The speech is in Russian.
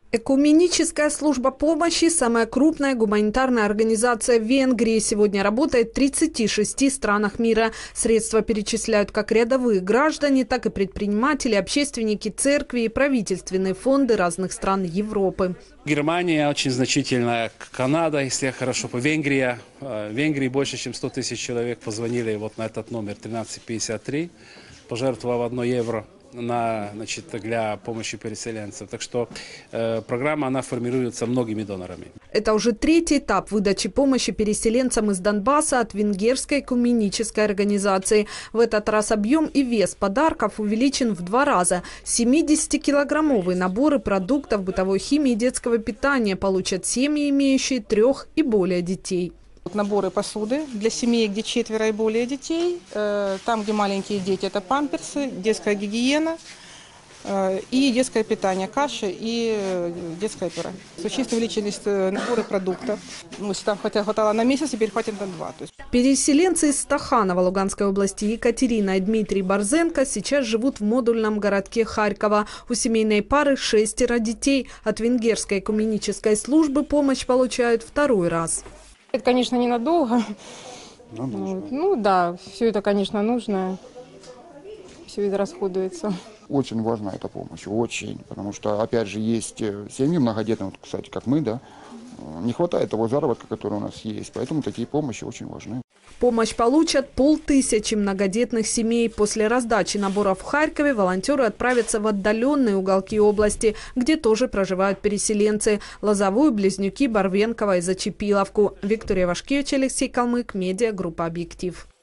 Экуменическая служба помощи – самая крупная гуманитарная организация в Венгрии. Сегодня работает в 36 странах мира. Средства перечисляют как рядовые граждане, так и предприниматели, общественники, церкви и правительственные фонды разных стран Европы. Германия очень значительная, Канада, если я хорошо помню, Венгрия. В Венгрии больше, чем 100 тысяч человек позвонили вот на этот номер 1353, пожертвовав 1 евро для помощи переселенцам. Так что программа она формируется многими донорами. Это уже третий этап выдачи помощи переселенцам из Донбасса от венгерской экуменической организации. В этот раз объем и вес подарков увеличен в 2 раза. 70-килограммовые наборы продуктов бытовой химии и детского питания получат семьи, имеющие 3 и более детей. Наборы посуды для семей, где 4 и более детей. Там, где маленькие дети, это памперсы, детская гигиена и детское питание, каши и детское пюре. Существенно увеличились наборы продуктов. Если там хватало на месяц, теперь хватит на 2. Переселенцы из Стаханова Луганской области Екатерина и Дмитрий Борзенко сейчас живут в модульном городке Харькова. У семейной пары 6 детей. От венгерской экуменической службы помощь получают 2-й раз. Это, конечно, ненадолго. Ну да, все это, конечно, нужно. Все это расходуется. Очень важна эта помощь, очень. Потому что, опять же, есть семьи многодетные, вот, кстати, как мы, да, не хватает того заработка, который у нас есть. Поэтому такие помощи очень важны. Помощь получат 500 многодетных семей. После раздачи наборов в Харькове волонтеры отправятся в отдаленные уголки области, где тоже проживают переселенцы. Лозовую, Близнюки, Барвенково и Зачепиловку. Виктория Вашкевич, Алексей Калмык, медиагруппа «Объектив».